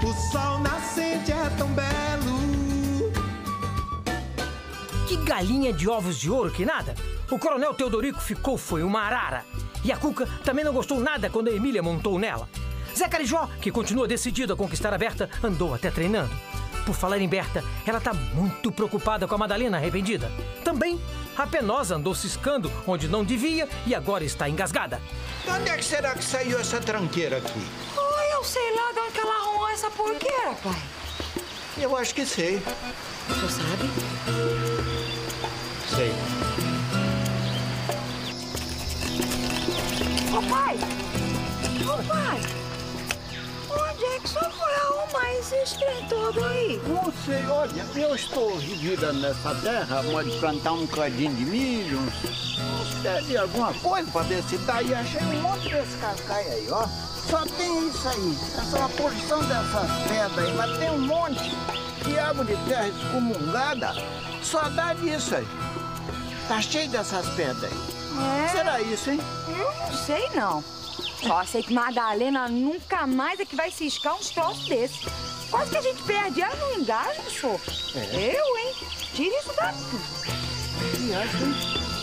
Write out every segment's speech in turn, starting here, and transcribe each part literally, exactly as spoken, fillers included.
O sol nascente é tão belo. Que galinha de ovos de ouro que nada! O Coronel Teodorico ficou foi uma arara. E a Cuca também não gostou nada quando a Emília montou nela. Zé Carijó, que continua decidido a conquistar a Berta, andou até treinando. Por falar em Berta, ela tá muito preocupada com a Madalena arrependida. Também, a Penosa andou ciscando onde não devia e agora está engasgada. De onde é que será que saiu essa tranqueira aqui? Oh, eu sei lá de onde que ela arrumou essa porqueira, pai. Eu acho que sei. Você sabe? Sei. Ô, pai! Ô, pai! Onde é que o senhor foi arrumar esse trem todo aí? Não sei, olha, eu estou revirando nessa terra, pode plantar um cadinho de milho, uns, uns pés de alguma coisa para ver se dá. E achei um monte desse cascaio aí, ó. Só tem isso aí, essa é uma porção dessas pedras aí, mas tem um monte de árvore de terra excomungada, só dá disso aí. Tá cheio dessas pedras aí. É? Será isso, hein? Eu não sei, não. Só sei que Madalena nunca mais é que vai ciscar uns troços desses. Quase que a gente perde ela no engajo, senhor. É. Eu, hein? Tira isso daqui. Que acho, hein?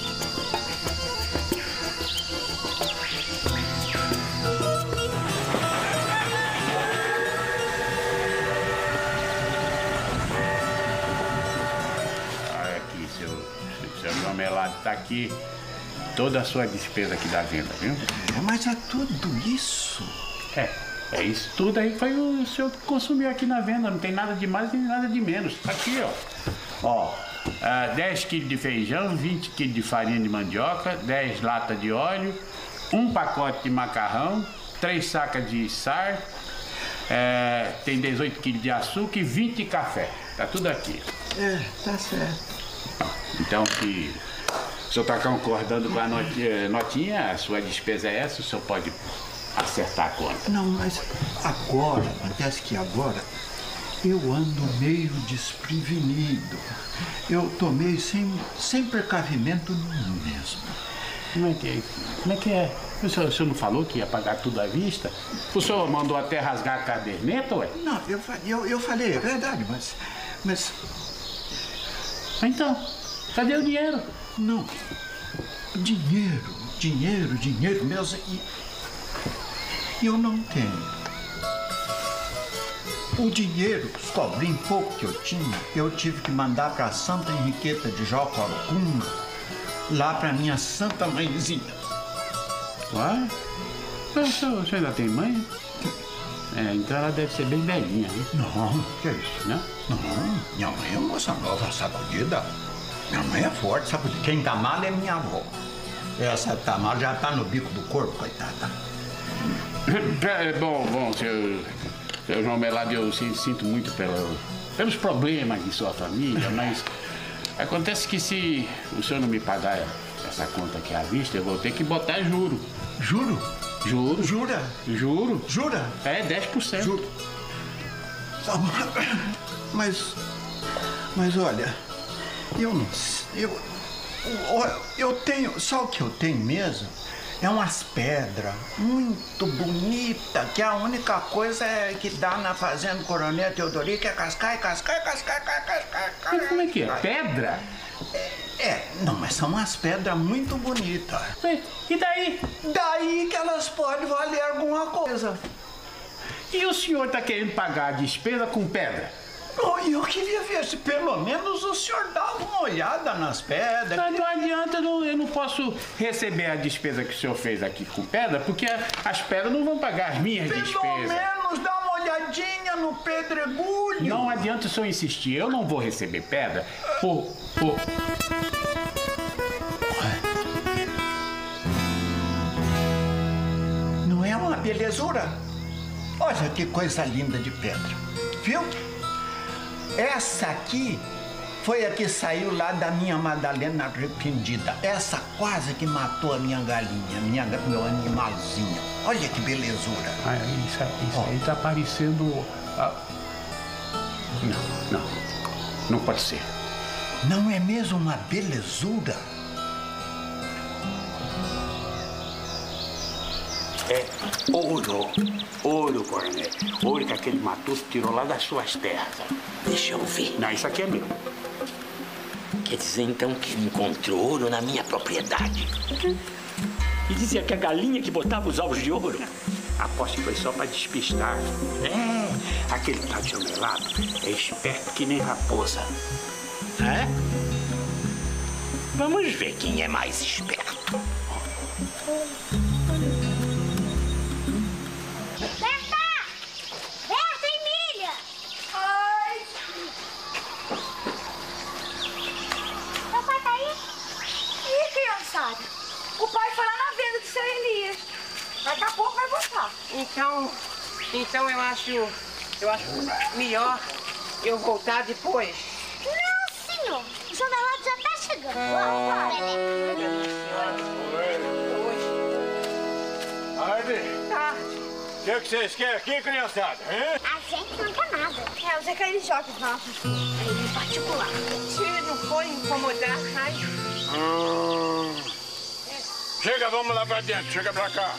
Olha aqui, seu, seu João Melado tá aqui. Toda a sua despesa aqui da venda, viu? Mas é tudo isso? É, é isso tudo aí foi o senhor que consumiu aqui na venda. Não tem nada de mais nem nada de menos. Aqui, ó. Ó, ah, dez quilos de feijão, vinte quilos de farinha de mandioca, dez latas de óleo, um pacote de macarrão, três sacas de sar, é, tem dezoito quilos de açúcar e vinte de café. Tá tudo aqui. É, tá certo. Então, se o senhor está concordando com a notinha, notinha, a sua despesa é essa, o senhor pode acertar a conta. Não, mas agora, acontece que agora eu ando meio desprevenido. Eu tomei sem, sem precavimento nenhum mesmo. Como é que é? Como é que é? O senhor, o senhor não falou que ia pagar tudo à vista? O senhor mandou até rasgar a caderneta, ué? Não, eu, eu, eu falei, é verdade, mas... mas... Então, cadê o dinheiro? Não, dinheiro, dinheiro, dinheiro mesmo, e eu não tenho. O dinheiro, os cobrinhos pouco que eu tinha, eu tive que mandar para Santa Henriqueta de Jocorocundo, lá para minha Santa Mãezinha. Ué? O senhor, o senhor ainda tem mãe? É, então ela deve ser bem velhinha, né? Não, que é isso? Não? Não, minha mãe é moça nova, sacudida. Minha mãe é forte, sabe? Quem tá mal é minha avó. Essa tá mal, já tá no bico do corpo, coitada. É, bom, bom, seu, seu João Melado, eu sinto muito pelo, pelos problemas de sua família, mas acontece que se o senhor não me pagar essa conta aqui à vista, eu vou ter que botar juro. Juro? Juro. Jura? Juro. Jura? É, dez por cento. Juro. Mas, mas olha... Eu não sei, eu, eu, eu tenho, só o que eu tenho mesmo é umas pedras muito bonitas, que a única coisa é que dá na fazenda Coronel Teodorico é cascai, cascai, cascai, cascai, cascai. Mas como é que é? Pedra? É, é, não, mas são umas pedras muito bonitas. E daí? Daí que elas podem valer alguma coisa. E o senhor tá querendo pagar a despesa com pedra? Oh, eu queria ver se pelo menos o senhor dava uma olhada nas pedras. Não, não adianta, eu não, eu não posso receber a despesa que o senhor fez aqui com pedra, porque a, as pedras não vão pagar as minhas pelo despesas. Pelo menos dá uma olhadinha no pedregulho. Não adianta o senhor insistir, eu não vou receber pedra por... por... Não é uma belezura? Olha que coisa linda de pedra, viu? Essa aqui foi a que saiu lá da minha Madalena arrependida. Essa quase que matou a minha galinha, minha, meu animalzinho. Olha que belezura. Ah, isso, isso oh. aí tá parecendo... Ah... Não, não. Não pode ser. Não é mesmo uma belezura? É ouro. Ouro, coronel. Ouro que aquele matuto tirou lá das suas terras. Deixa eu ver. Não, isso aqui é meu. Quer dizer, então, que encontrou ouro na minha propriedade. E dizia que a galinha que botava os ovos de ouro. Aposto que foi só pra despistar. É, aquele tal de melado é esperto que nem raposa. É? Vamos ver quem é mais esperto. Berta! Berta, Emília! Ai! Meu pai tá aí? Ih, criançada! O pai foi lá na venda do seu Elias. Daqui a pouco vai voltar. Então, então eu acho, eu acho melhor eu voltar depois. Não, senhor. O João Melado já tá chegando. Vamos, Tarde. Tá. O que, que vocês querem aqui, criançada? Hein? A gente não quer nada. É, o Zé Carijó que fala. Ele em particular. Se ele não for incomodar, ai. Hum. Chega, vamos lá pra dentro. Chega pra cá.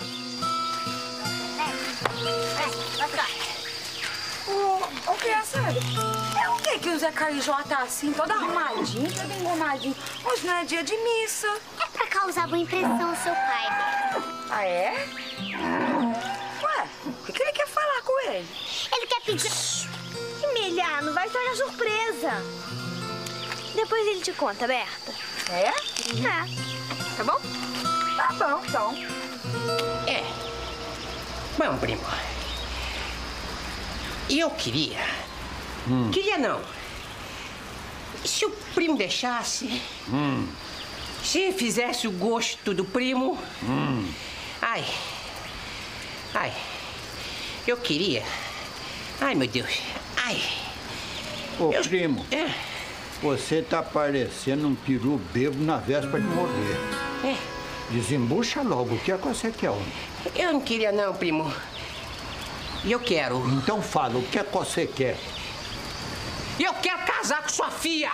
Vai cá. Ô, ô, criançada, é o que que o Zé Carijó tá assim, todo arrumadinho, todo engomadinho? Hoje não é dia de missa. É pra causar boa impressão ao seu pai. Ah, é? Ué, o que, que ele quer falar com ele? Ele quer pedir... Emília, não vai estragar surpresa. Depois ele te conta, Berta. É? É. Tá bom? Tá bom, então. É. Bom, primo. Eu queria. Hum. Queria não. Se o primo deixasse. Hum. Se fizesse o gosto do primo. Hum. Ai. Ai. Eu queria. Ai, meu Deus. Ai. Ô, Eu- primo, É. você tá parecendo um peru bêbado na véspera de morrer. É. Desembucha logo, o que é que você quer, homem? Eu não queria não, primo. E eu quero. Então fala, o que é que você quer? Eu quero casar com sua filha.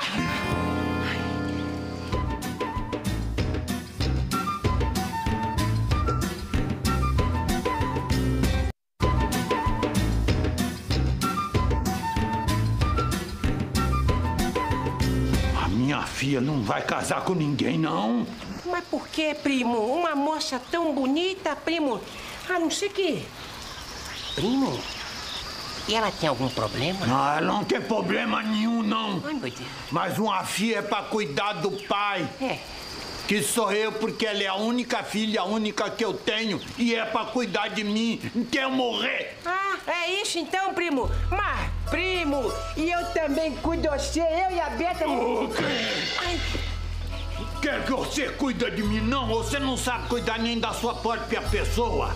A minha filha não vai casar com ninguém, não. Mas por que, primo? Uma moça tão bonita, primo. A não ser que... Primo? E ela tem algum problema? Ah, ela não tem problema nenhum, não. Ai, meu Deus. Mas uma filha é pra cuidar do pai. É. Que sou eu, porque ela é a única filha, a única que eu tenho. E é pra cuidar de mim. Não quer morrer. Ah, é isso então, primo. Mas, primo, e eu também cuido de você, eu e a Beta... Ai, Quer que você cuida de mim, não? Você não sabe cuidar nem da sua própria pessoa.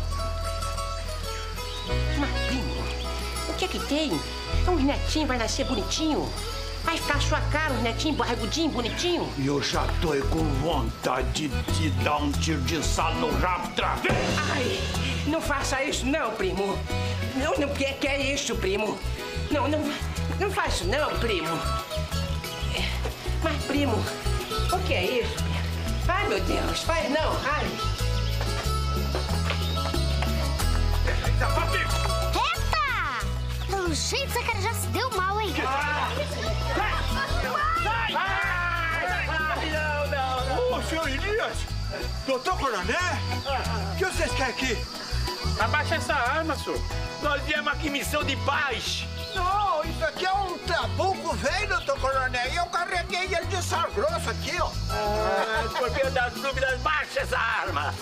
mas, primo, o que é que tem? Uns netinhos vai nascer bonitinho. Vai ficar a sua cara, uns netinhos barrigudinho, bonitinho. E eu já tô com vontade de dar um tiro de sal no rabo outra vez. Ai, não faça isso não, primo. Não, não, que, que é isso, primo? Não, não, não faça isso não, primo. É, mas, primo, o que é isso? Ai, meu Deus, faz não, ai. Eita! Pelo jeito, essa cara já se deu mal, hein? Ô, senhor Elias! Doutor Coronel? O que vocês querem aqui? Abaixa essa arma, senhor. Nós viemos aqui em missão de paz. Não, isso aqui é um trabuco velho, doutor Coronel. E eu carreguei ele de sal grosso aqui, ó. Ah, por via das dúvidas, baixa essa arma.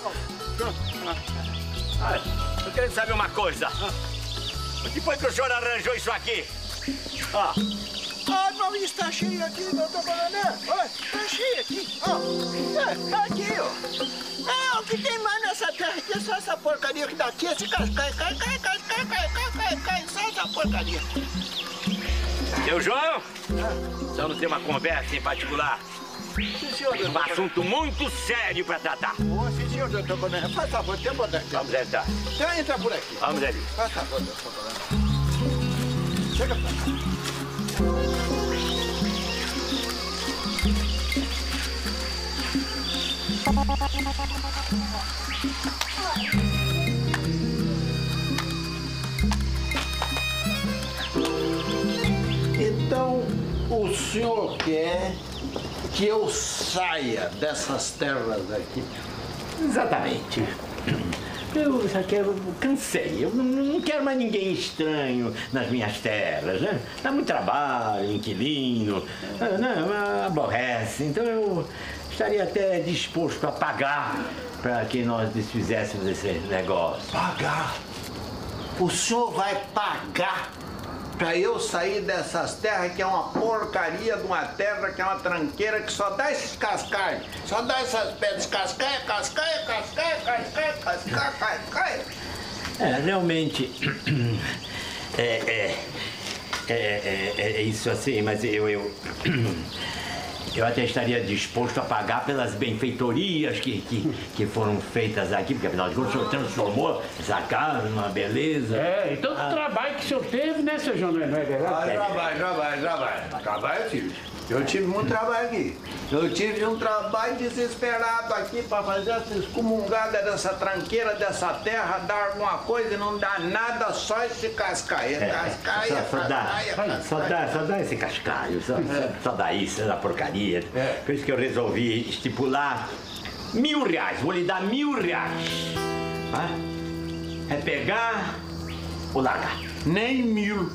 Olha, eu quero saber uma coisa. O que foi que o senhor arranjou isso aqui? Ó. Ah, não está cheio aqui, doutor Coronel. Olha, está cheio aqui. Ó, é, tá aqui, ó. É, o que tem mais nessa terra aqui é só essa porcaria que daqui. Esse cai, cai, cai, cai, cai, cai, cai, cai, cai, cai, só essa porcaria. Seu João, só não tem uma conversa em particular. Sim, senhor, Tem um doutor assunto muito sério pra tratar. Coronel. Ô, sim, senhor, doutor Coronel. Faz favor, tem poder. Vamos entrar. Então entra por aqui. Vamos ali. Faz favor, doutor Coronel. Chega pra cá. O senhor quer que eu saia dessas terras aqui? Exatamente. Eu já quero, cansei. Eu não, não quero mais ninguém estranho nas minhas terras, né? Dá muito trabalho, inquilino, não, aborrece. Então eu estaria até disposto a pagar para que nós desfizéssemos esse negócio. Pagar? O senhor vai pagar para eu sair dessas terras que é uma porcaria de uma terra, que é uma tranqueira que só dá esses cascais, só dá essas pedras, cascaia, cascaia, cascaia, cascaia, cascaia, cascaia. É, realmente, é, é, é, é, é isso assim, mas eu, eu, eu até estaria disposto a pagar pelas benfeitorias que, que, que foram feitas aqui, porque afinal de contas o senhor transformou essa casa numa beleza. É, e todo o ah. trabalho que o senhor teve, né, seu João, não é verdade? Ah, trabalho, trabalho, trabalho. Trabalho eu tive. Eu tive muito trabalho aqui. Eu tive um trabalho desesperado aqui para fazer essa excomungada dessa tranqueira, dessa terra, dar alguma coisa e não dá nada, só esse cascaia. É, cascaia, só, só, dá, cascaia, só, dá, só dá esse cascaio, só, é. só dá isso, essa porcaria. É. Por isso que eu resolvi estipular mil reais. Vou lhe dar mil reais. Ah? É pegar ou largar? Nem mil.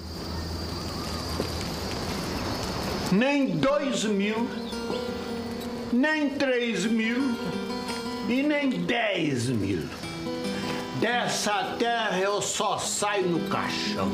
Nem dois mil, nem três mil e nem dez mil. Dessa terra eu só saio no caixão.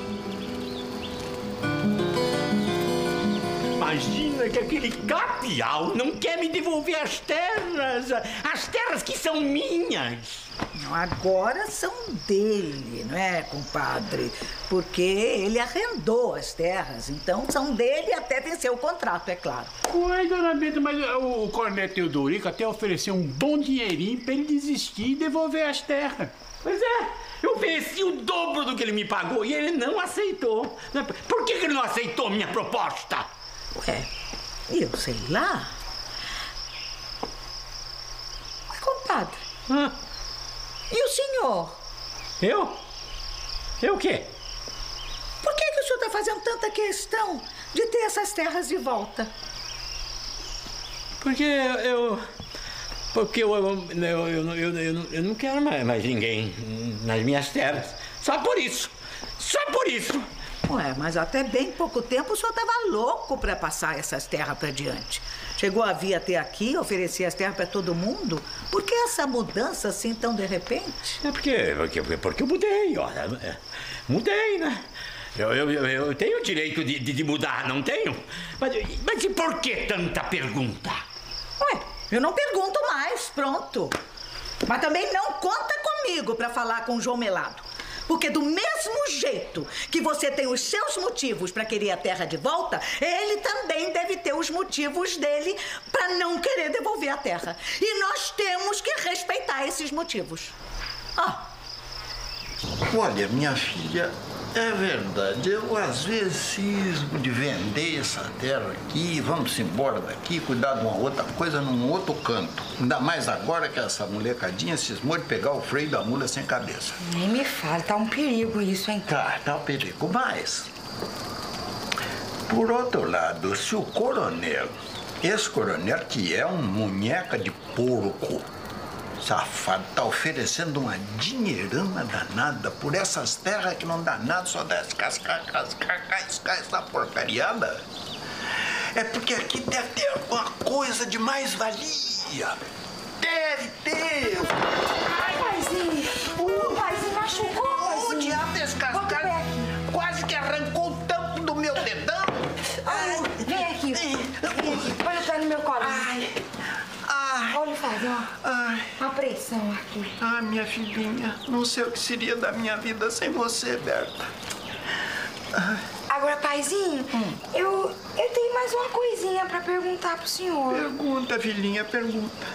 Imagina que aquele capial não quer me devolver as terras, as terras que são minhas. Agora são dele, não é, compadre? Porque ele arrendou as terras, então são dele até vencer o contrato, é claro. Ué, dona Benta, mas o Coronel Teodorico até ofereceu um bom dinheirinho pra ele desistir e devolver as terras. Pois é, eu ofereci o dobro do que ele me pagou e ele não aceitou. Por que ele não aceitou minha proposta? Ué, eu sei lá. Mas, compadre, Hã? e o senhor? Eu? Eu o quê? Por que, que o senhor está fazendo tanta questão de ter essas terras de volta? Porque eu... Porque eu, eu, eu, eu, eu, eu, eu não quero mais, mais ninguém nas minhas terras. Só por isso. Só por isso. Ué, mas até bem pouco tempo o senhor estava louco para passar essas terras para diante. Chegou a vir até aqui, oferecer as terras para todo mundo. Por que essa mudança assim tão de repente? É porque, porque, porque eu mudei, olha. Mudei, né? Eu, eu, eu tenho o direito de, de, de mudar, não tenho? Mas, mas e por que tanta pergunta? Ué, eu não pergunto mais, pronto. Mas também não conta comigo para falar com o João Melado. Porque do mesmo jeito que você tem os seus motivos para querer a terra de volta, ele também deve ter os motivos dele para não querer devolver a terra. E nós temos que respeitar esses motivos. Ah. Olha, minha filha, é verdade. Eu às vezes cismo de vender essa terra aqui, vamos embora daqui, cuidar de uma outra coisa num outro canto. Ainda mais agora que essa molecadinha cismou de pegar o freio da mula sem cabeça. Nem me fale, tá um perigo isso, hein? Tá, tá um perigo. Mas, por outro lado, se o coronel, esse coronel que é um munheca de porco, safado, tá oferecendo uma dinheirama danada por essas terras que não dá nada, só dá cascar, cascar, cascar, essa porcariada. É porque aqui deve ter alguma coisa de mais-valia. Deve ter. Ai, paizinho. O paizinho machucou, paizinho. O diabo desse cascar quase que arrancou o tampo do meu dedão. Ai, vem aqui. Vem aqui. Põe o pé no meu colo. Ai. Ai. Olha, faz, ó. Ai. A pressão aqui. Ah, minha filhinha, não sei o que seria da minha vida sem você, Berta. Ai. Agora, paizinho, hum. eu, eu tenho mais uma coisinha pra perguntar pro senhor. Pergunta, filhinha, pergunta.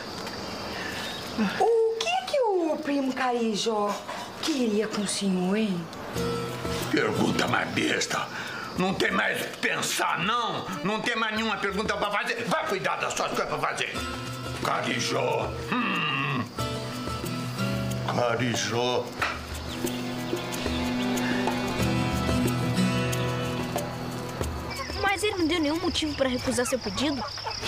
O que é que o primo Carijó queria com o senhor, hein? Pergunta mais besta. Não tem mais o que pensar, não? Não tem mais nenhuma pergunta pra fazer? Vai cuidar das suas coisas pra fazer. Carijó. Hum. Carijó. Mas Mas ele não deu nenhum motivo para recusar seu pedido?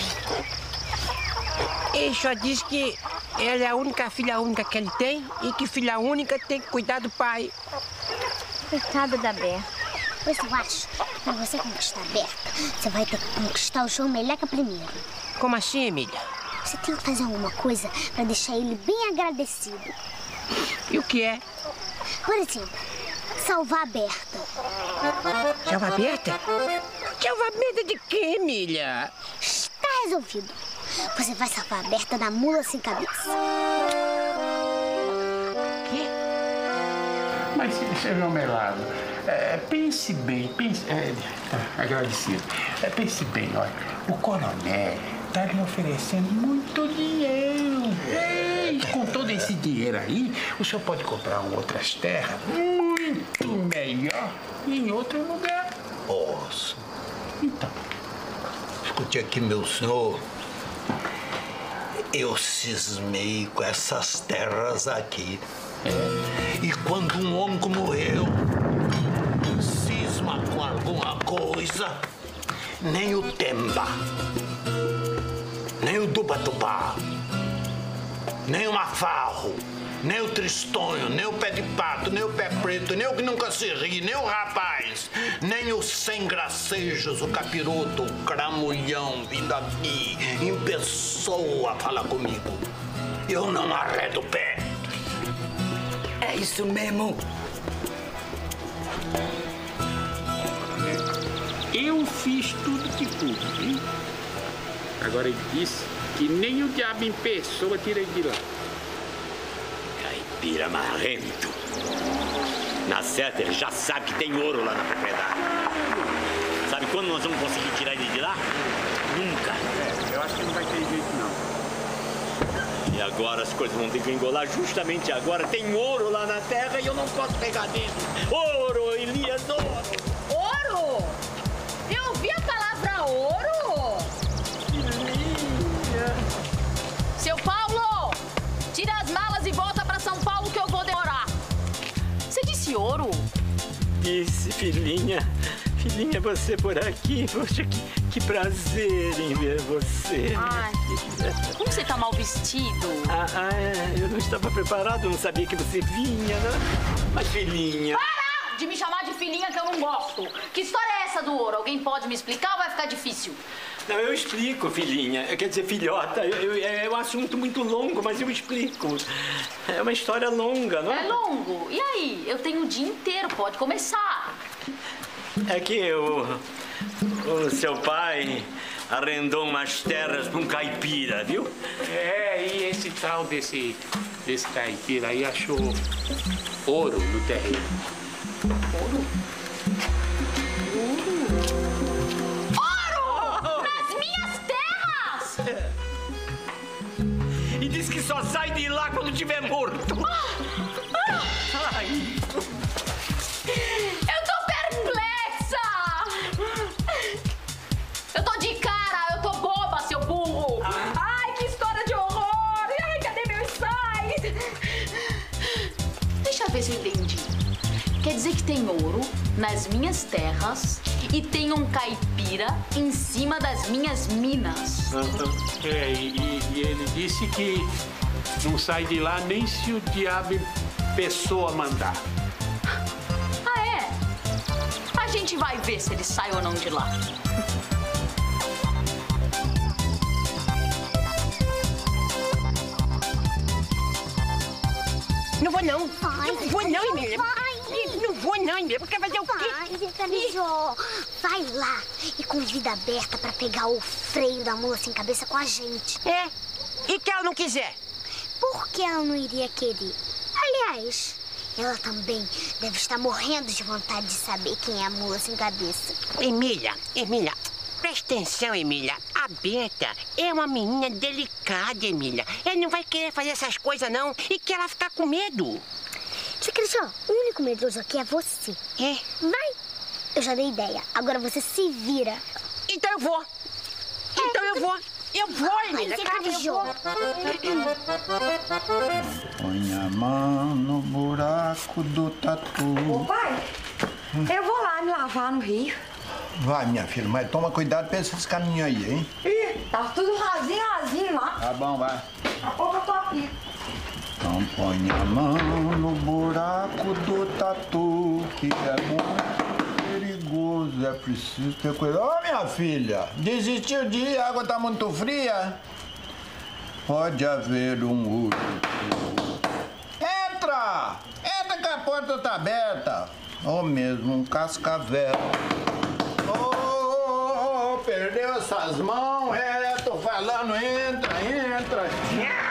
Ele só disse que ela é a única filha única que ele tem e que filha única tem que cuidar do pai. Coitada da Berta. Pois eu acho que pra você conquistar a Berta, você vai ter que conquistar o João Meleca primeiro. Como assim, Emília? Você tem que fazer alguma coisa pra deixar ele bem agradecido. E o que é? Por exemplo, salvar a Berta. Salvar a Berta? Salvar a Berta de quê, Emília? Está resolvido. Você vai salvar a Berta da mula sem cabeça. Quê? Mas, seu João Melado, é, pense bem, pense... É, tá, agradecido. É, pense bem, olha, o coronel tá lhe oferecendo muito dinheiro. E com todo esse dinheiro aí, o senhor pode comprar outras terras muito melhor em outro lugar. Posso. Então. Escute aqui, meu senhor. Eu cismei com essas terras aqui. É. E quando um homem como eu cisma com alguma coisa, nem o Temba, nem o Dubatubá, nem o Mafarro, nem o Tristonho, nem o Pé de Pato, nem o Pé Preto, nem o que nunca se ri, nem o Rapaz, nem o Sem Gracejos, o Capiroto, o Cramulhão vindo aqui em pessoa falar comigo. Eu não arredo o pé. É isso mesmo. Eu fiz tudo que pude, hein? Agora ele disse que nem o diabo em pessoa tira ele de lá. Caipira marrento. Na certa, ele já sabe que tem ouro lá na propriedade. Sabe quando nós vamos conseguir tirar ele de lá? Nunca. É, eu acho que não vai ter jeito, não. E agora as coisas vão ter que engolar justamente agora. Tem ouro lá na terra e eu não posso pegar dentro. Ouro, Elias, ouro! Ouro? Eu ouvi a palavra ouro? Elias. Seu Paulo! Tira as malas e volta pra São Paulo que eu vou demorar. Você disse ouro? Disse, filhinha. Filhinha, você por aqui. Poxa, que, que prazer em ver você. Ai, como você tá mal vestido? Ah, ah, eu não estava preparado, não sabia que você vinha, né? Mas, filhinha... Para de me chamar de filhinha que eu não gosto. Que história é essa do ouro? Alguém pode me explicar ou vai ficar difícil? Não, eu explico, filhinha. Quer dizer, filhota, eu, eu, é um assunto muito longo, mas eu explico. É uma história longa, não é? É longo. E aí? Eu tenho o dia inteiro, pode começar. É que o, o seu pai arrendou umas terras para um caipira, viu? É, e esse tal desse, desse caipira aí achou ouro no terreno. Ouro? Ouro? Ouro! Nas minhas terras! E diz que só sai de lá quando tiver morto. Ai. Eu tô perplexa! Eu tô de cara, eu tô boba, seu burro! Ai, que história de horror! Ai, cadê meu insight? Deixa eu ver se eu entendi. Quer dizer que tem ouro nas minhas terras e tem um caipira em cima das minhas minas. É, e, e ele disse que não sai de lá nem se o diabo em pessoa mandar. Ah, é? A gente vai ver se ele sai ou não de lá. Não vou, não. Vai, não vou, não, Emília. Vai. Não vou, não, Emília. Porque vai fazer o quê? Vai, Zecarijó. Vai lá e convida a Berta pra pegar o freio da mula sem cabeça com a gente. É? E que ela não quiser? Por que ela não iria querer? Aliás, ela também deve estar morrendo de vontade de saber quem é a mula sem cabeça. Emília, Emília, presta atenção, Emília. A Berta é uma menina delicada, Emília. Ela não vai querer fazer essas coisas, não. E que ela ficar com medo. Zecarijó, o único medroso aqui é você. É? Vai. Eu já dei ideia. Agora você se vira. Então eu vou. Então eu vou. Eu vou, Emília. Zecarijó. Põe a mão no buraco do tatu. Ô, pai, eu vou lá me lavar no rio. Vai, minha filha, mas toma cuidado pra esses caminhos aí, hein? Ih, tá tudo rasinho, rasinho lá. Tá bom, vai. Daqui a pouco eu tô aqui. Então põe a mão no buraco do tatu, que é muito perigoso, é preciso ter cuidado. Ô, minha filha, desistiu de ir, a água tá muito fria? Pode haver um urso. Entra! Entra que a porta tá aberta. Ou mesmo um cascavel. Ô, oh, oh, perdeu essas mãos, é, tô falando, entra, entra.